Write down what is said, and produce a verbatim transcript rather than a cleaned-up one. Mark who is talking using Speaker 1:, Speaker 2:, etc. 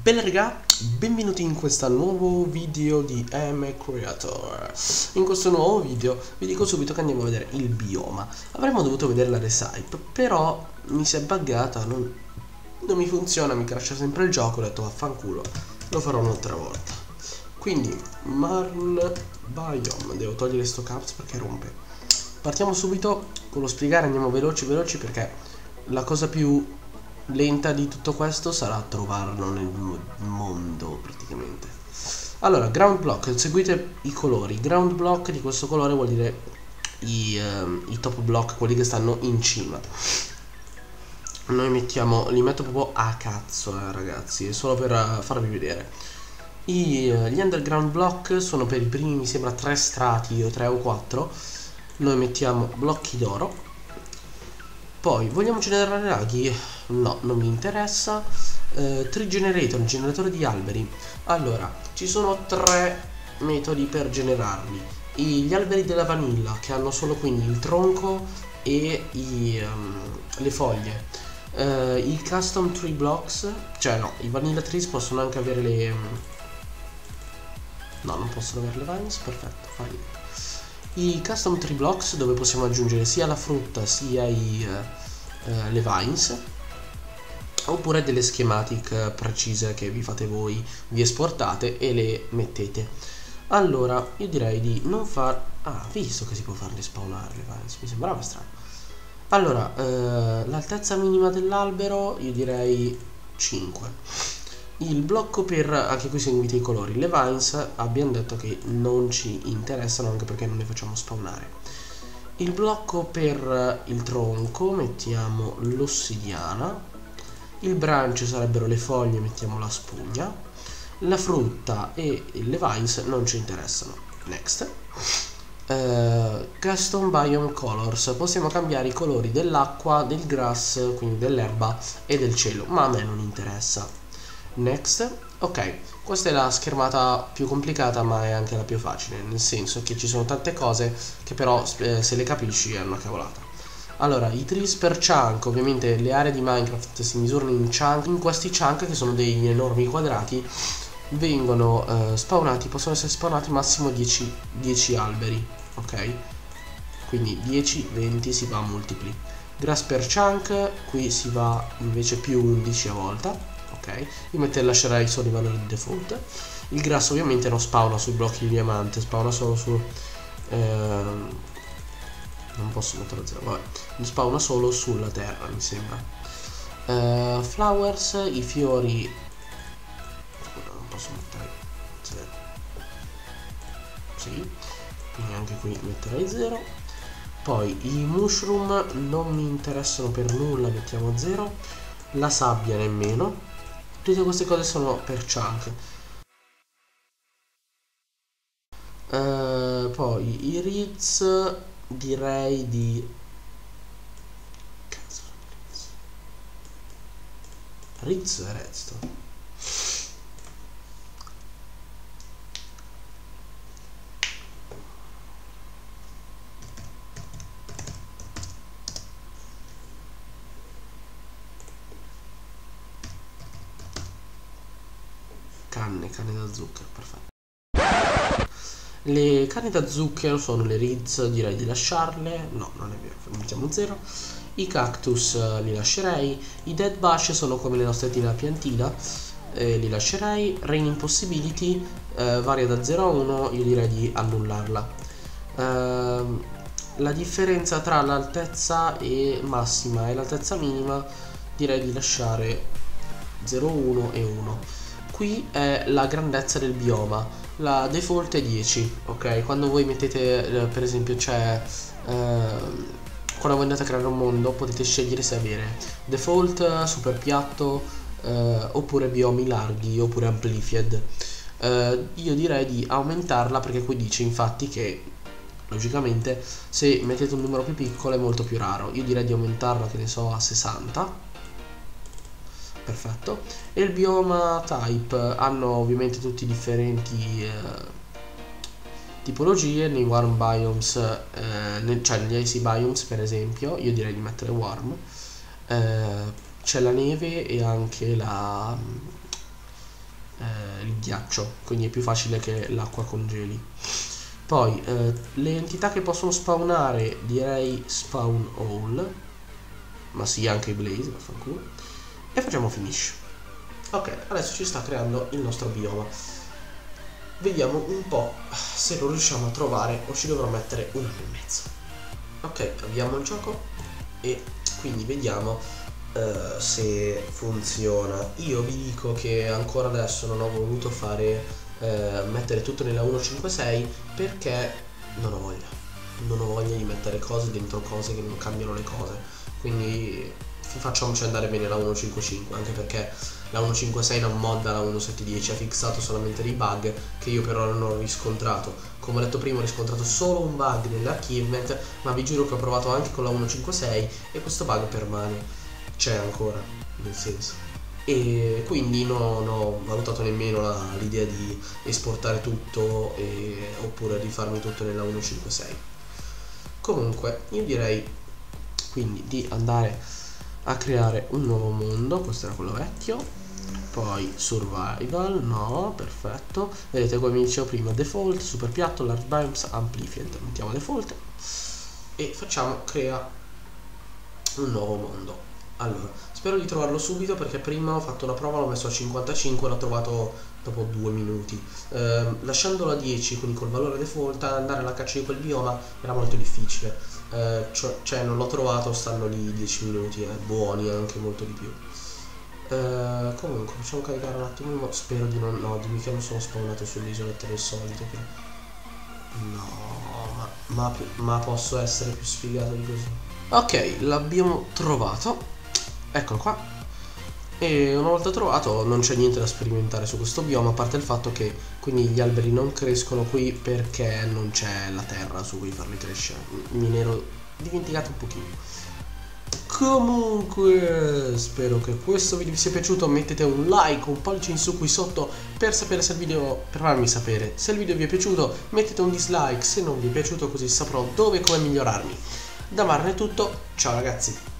Speaker 1: Bella raga, benvenuti in questo nuovo video di M Creator. In questo nuovo video vi dico subito che andiamo a vedere il bioma. Avremmo dovuto vedere la recipe, però mi si è buggata, non, non mi funziona, mi crasha sempre il gioco, ho detto vaffanculo, lo farò un'altra volta. Quindi, Marl Biome, devo togliere sto caps perché rompe. Partiamo subito con lo spiegare, andiamo veloci veloci perché la cosa più lenta di tutto questo sarà trovarlo nel mondo praticamente. Allora, ground block, seguite i colori. Ground block di questo colore vuol dire i, um, i top block, quelli che stanno in cima. Noi mettiamo, li metto proprio a cazzo eh, ragazzi, è solo per uh, farvi vedere. I, uh, gli underground block sono per i primi, mi sembra, tre strati o tre o quattro. Noi mettiamo blocchi d'oro. Poi vogliamo generare laghi? No, non mi interessa. eh, Tree generator, il generatore di alberi. Allora, ci sono tre metodi per generarli. I, gli alberi della vanilla, che hanno solo quindi il tronco e i, um, le foglie. eh, I custom tree blocks, cioè no, i vanilla trees possono anche avere le um, no, non possono avere le vines, perfetto, fa ridere. I custom tree blocks, dove possiamo aggiungere sia la frutta sia i, uh, uh, le vines, oppure delle schematic precise che vi fate voi, vi esportate e le mettete. Allora io direi di non far... ah, visto che si può farle spawnare le vines, mi sembrava strano. Allora uh, l'altezza minima dell'albero io direi cinque. Il blocco per, anche qui seguite i colori, le vines abbiamo detto che non ci interessano anche perché non le facciamo spawnare. Il blocco per il tronco mettiamo l'ossidiana, il branch sarebbero le foglie, mettiamo la spugna, la frutta e le vines non ci interessano. Next. Uh, custom biome colors, possiamo cambiare i colori dell'acqua, del grass, quindi dell'erba e del cielo, ma a me non interessa. Next. Ok, questa è la schermata più complicata ma è anche la più facile, nel senso che ci sono tante cose che però eh, se le capisci è una cavolata. Allora, i trees per chunk, ovviamente le aree di Minecraft si misurano in chunk. In questi chunk, che sono degli enormi quadrati, vengono eh, spawnati, possono essere spawnati massimo dieci, dieci alberi, ok? Quindi dieci, venti si va a multipli. Grass per chunk, qui si va invece più undici a volta. Ok, io mette, lascerei solo i valori di default. Il grasso ovviamente non spawna sui blocchi di diamante, spawna solo su ehm, non posso mettere a zero, vabbè, spawna solo sulla terra mi sembra. uh, Flowers, i fiori non posso mettere zero, sì, quindi anche qui metterei zero. Poi i mushroom non mi interessano per nulla, mettiamo zero. La sabbia nemmeno. Tutte queste cose sono per chunk. Uh, poi i reeds direi di... Cazzo, reeds e redstone. Canne, canne da zucchero, perfetto. Le canne da zucchero sono le reeds, direi di lasciarle. No, non è vero, mettiamo zero. I cactus uh, li lascerei. I dead bush sono come le nostre tine a piantina, eh, li lascerei. Rain impossibility eh, varia da zero a uno, io direi di annullarla. uh, La differenza tra l'altezza e massima e l'altezza minima direi di lasciare zero, uno e uno. Qui è la grandezza del bioma, la default è dieci, ok? Quando voi mettete, eh, per esempio c'è, eh, quando voi andate a creare un mondo potete scegliere se avere default, super piatto, eh, oppure biomi larghi, oppure amplified. eh, Io direi di aumentarla perché qui dice infatti che logicamente se mettete un numero più piccolo è molto più raro. Io direi di aumentarla, che ne so, a sessanta. Perfetto. E il bioma type hanno ovviamente tutti differenti eh, tipologie. Nei warm biomes, eh, nel, cioè negli icy biomes per esempio, io direi di mettere warm. eh, C'è la neve e anche la eh, il ghiaccio, quindi è più facile che l'acqua congeli. Poi eh, le entità che possono spawnare, direi spawn all, ma sì anche i blaze, vaffanculo, e facciamo finish. Ok, adesso ci sta creando il nostro bioma. Vediamo un po' se lo riusciamo a trovare o ci dovrò mettere un anno e mezzo. Ok, avviamo il gioco e quindi vediamo uh, se funziona. Io vi dico che ancora adesso non ho voluto fare uh, mettere tutto nella uno punto cinque sei perché non ho voglia. Non ho voglia di mettere cose dentro cose che non cambiano le cose. Quindi facciamoci andare bene la uno punto cinque cinque, anche perché la uno punto cinque sei non modda la uno punto sette dieci, ha fissato solamente dei bug che io però non ho riscontrato. Come ho detto prima, ho riscontrato solo un bug nell'achievement, ma vi giuro che ho provato anche con la uno punto cinque sei e questo bug permane, c'è ancora, nel senso. E quindi non ho valutato nemmeno l'idea di esportare tutto e, oppure di farmi tutto nella uno punto cinque sei. Comunque io direi quindi di andare a creare un nuovo mondo. Questo era quello vecchio. Poi survival, no, perfetto. Vedete, come vi dicevo prima, default, super piatto, large biomes, amplified. Mettiamo default e facciamo crea un nuovo mondo. Allora, spero di trovarlo subito perché prima ho fatto una prova, l'ho messo a cinquantacinque, l'ho trovato dopo due minuti. Eh, lasciandolo a dieci, quindi col valore default, andare alla caccia di quel bioma era molto difficile. Eh, cioè, cioè non l'ho trovato, stanno lì dieci minuti, eh, buoni, anche molto di più. Eh, comunque facciamo caricare un attimo, spero di non, no, dimmi che non sono spawnato sull'isoletta del solito, che no, ma, ma, ma posso essere più sfigato di così. Ok, l'abbiamo trovato, eccolo qua, e una volta trovato non c'è niente da sperimentare su questo bioma, a parte il fatto che quindi gli alberi non crescono qui perché non c'è la terra su cui farli crescere. Me ne ero dimenticato un pochino. Comunque spero che questo video vi sia piaciuto, mettete un like, un pollice in su qui sotto per sapere se il video, per farmi sapere se il video vi è piaciuto, mettete un dislike se non vi è piaciuto, così saprò dove e come migliorarmi. Da Marne è tutto, ciao ragazzi.